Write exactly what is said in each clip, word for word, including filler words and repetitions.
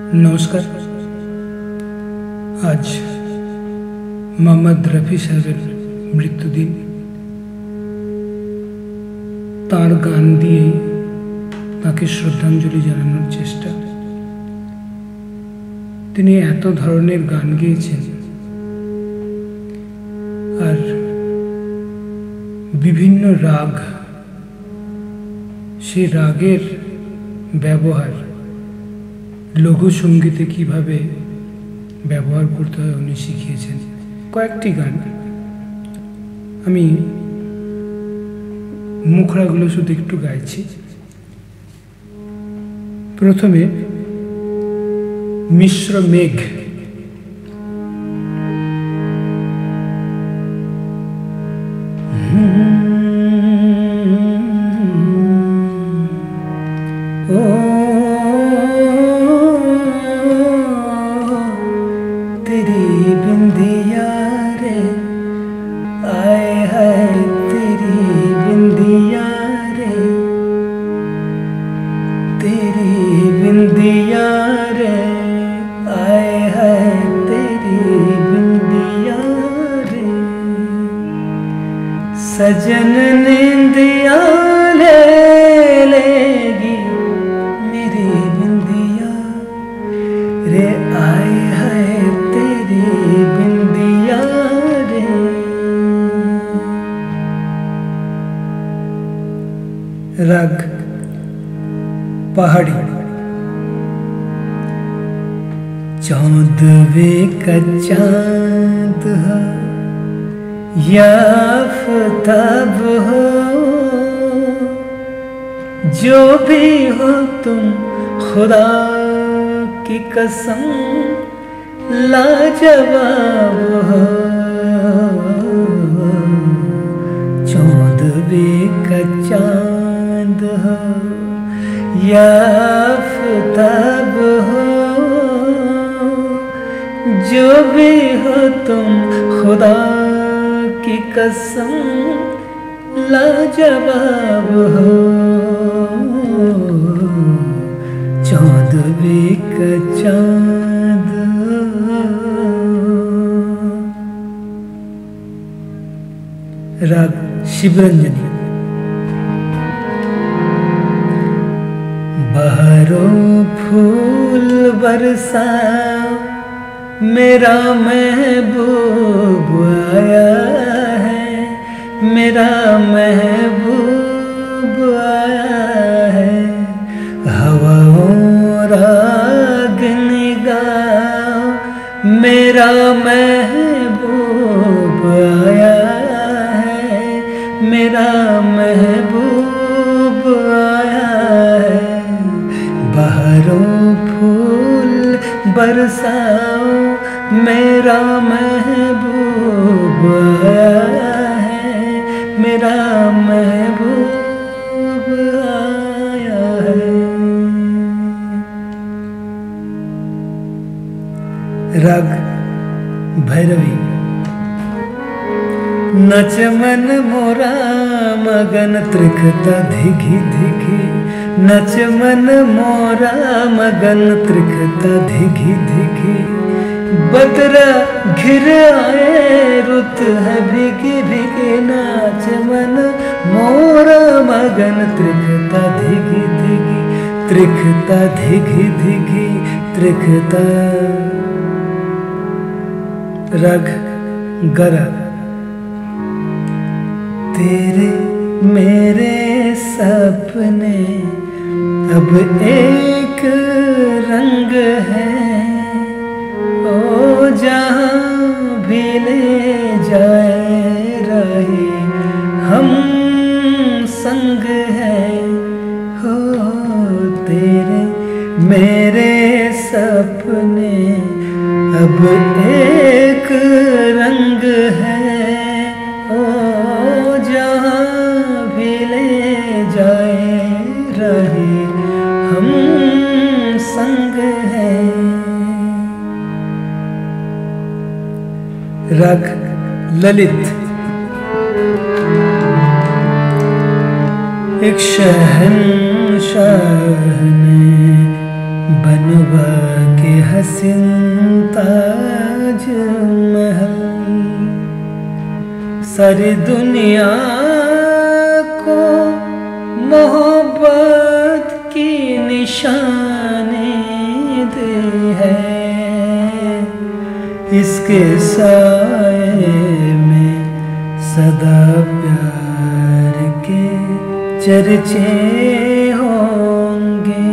নমস্কার। আজ মোহাম্মদ রফি সাহেবের মৃত্যুদিন। তাঁর গান দিয়ে তাকে শ্রদ্ধাঞ্জলি জানানোর চেষ্টা। তিনি এত ধরনের গান গেয়েছেন আর বিভিন্ন রাগ, সে রাগের ব্যবহার লঘু সঙ্গীতে কিভাবে ব্যবহার করতে হয় উনি শিখিয়েছেন। কয়েকটি গান আমি মুখরাগুলো শুধু একটু গাইছি। প্রথমে মিশ্র মেঘ। ও तेरी बिंदिया रे, आए हाय तेरी बिंदिया रे, तेरी बिंदिया रे, आए हाय तेरी बिंदिया रे, सजन नींदिया ले लेगी मेरी बिंदिया रे, आए हाय तेरी बिंदिया रे। राग पहाड़ी। चौदहवे का चांद हो या आफताब हो, जो भी हो तुम खुदा की कसम लाजवाब हो। चौदहवे का चांद हो या आफताब हो, जो भी हो तुम खुदा की कसम लाजवाब हो। चौदहवे का चांद। राग शिवरंजनी। बहारों फूल बरसा मेरा महबूब आया है, मेरा महबूब आया है। हवाओं रागनी गाओ मेरा महबूब आया है, मेरा महबूब आया है। बहारों फूल बरसाओ मेरा महबूब आया है, मेरा महबूब आया है। राग भैरवी। नच मन मोरा मगन त्रिखता धिघी धिघी, नच मन मोरा मगन त्रिखता धिघी धिघी। बदरा घिर आए रुत है भिगी भिगी, नाच मन मोरा मगन त्रिखता धिघी धिघी, त्रिखता धिघी धिघी त्रिखता। राग गरा। तेरे मेरे सपने अब एक रंग है, ओ जहाँ भी ले जाए रहे हम संग है। हो तेरे मेरे सपने अब एक रंग है, ओ जहाँ भी ले जाए रहे हम संग है। राग ललित। एक शहंशाह ने बनवा के हसीन ताज महल सारी दुनिया को मोहब्बत की निशानी दी है। इसके साए में सदा प्यार के चर्चे होंगे।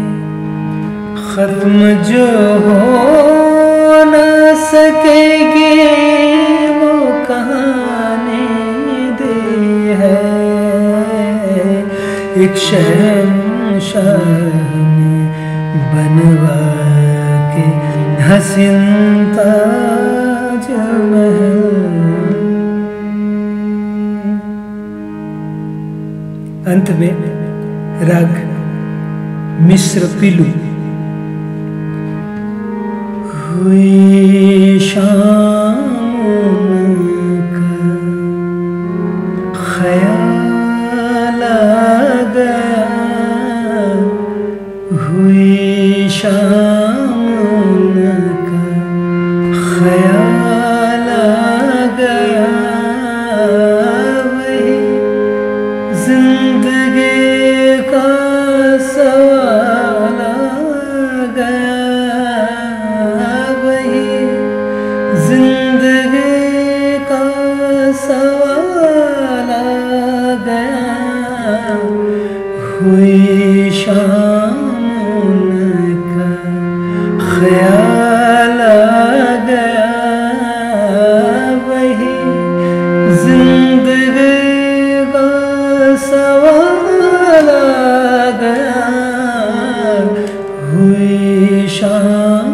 खत्म जो हो न सकेगी वो कहानी दी है। एक शहंशाह ने बनवा के हसीन ताज महल। अंत में राग मिश्र पीलू। हुई शाम का ख्याल आ गया, हुई शाम का ख्याल आ गया। वही जिंदगी का सवाल आ गया। जिंदगी का सवाल आ गया। हुई शाम का ख्याल आ गया। वही जिंदगी का सवाल आ गया। हुई शाम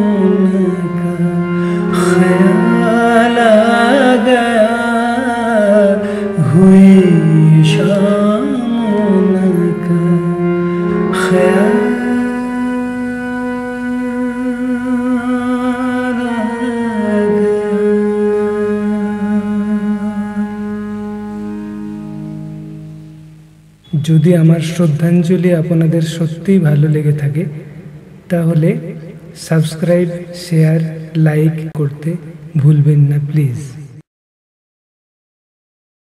ख्याल आ गया। हुई शाम का ख्याल आ गया। যদি আমার শ্রদ্ধাঞ্জলি আপনাদের সত্যিই ভালো লেগে থাকে তাহলে সাবস্ক্রাইব শেয়ার লাইক করতে ভুলবেন না প্লিজ।